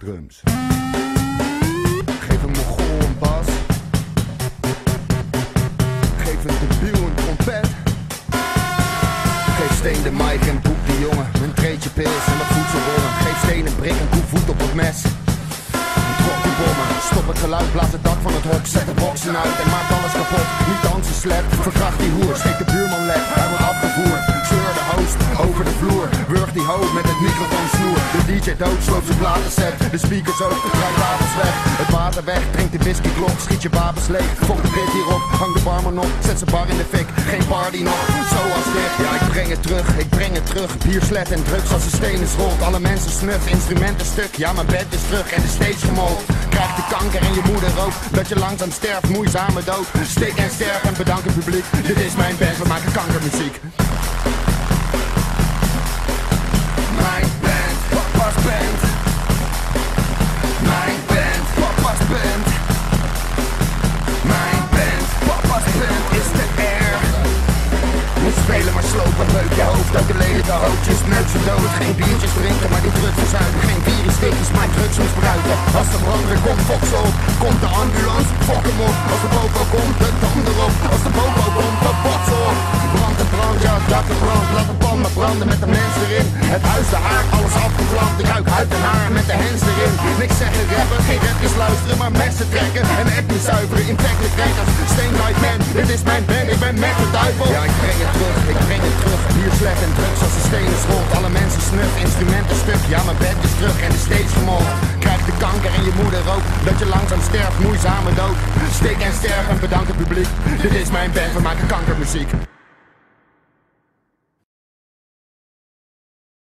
Drums. Geef een Mongool een bas. Geef een debiel een trompet. Geef Steen de mic en boek die jongen. Een treetje pils en wat voedselrollen. Geef Steen een brik en koe voet op het mes. Trok die bommen, stop het geluid, blaas het dak van het hok. Zet de boksen uit en maak alles kapot. Niet dansen slep, verkracht die hoer. Steek de buurman lek, hij wordt afgevoerd. Sleur de host over de vloer. Wurg die hoofd met het microfoonsnoer. De DJ dood, sloopt zijn platenset. De speakers ook, draait wapens weg. Het water weg, drink de whiskyklok. Schiet je wapens leeg, fok de pit hierop. Hang de barman op, zet zijn bar in de fik. Geen party nog, zoals dit. Ja, ik breng het terug, ik breng het terug. Bier, slet en drugs als de stenen rolt. Alle mensen snuf, instrumenten stuk. Ja, mijn bed is terug en de stage gemold. Krijg de kanker en je moeder ook. Dat je langzaam sterft, moeizame dood. Steek en sterf en bedank het publiek. Dit is mijn band, we maken kankermuziek. Mijn band, papa's band. Mijn band, papa's band. Mijn band, papa's band is de air. Niet spelen maar slopen, beuk je hoofd uit de lelijke hoofdjes. Neuk ze dood, geen biertjes drinken, maar die drugs verzuipen. Geen virusdikjes, maar drugs misbruiken. Als de brandweer komt, fok ze op. Komt de ambulance, fok hem op. Als de popo komt, de dam erop. Als de popo komt, dan bot ze op. Brand en brand, ja, dak en brand. Laat de pan maar branden met de mensen erin. Het huis, de haard, alles afgevlamd. Ik ruik huid en haar met de hens erin. Niks zeggen rappen, geen rapjes luisteren, maar messen trekken. En appjes zuiveren, infecte trekkers. Steenlight man, dit is mijn band, ik ben met de duivel. Ja, ik breng het terug, ik breng het terug. Bier, slet en drugs als de stenen scholt. Alle mensen snuf, instrumenten stuk. Ja, mijn bed is terug en de steeds gemold. Krijg de kanker en je moeder ook. Dat je langzaam sterft, moeizame dood. Steek en sterf en bedank het publiek. Dit is mijn band, we maken kankermuziek.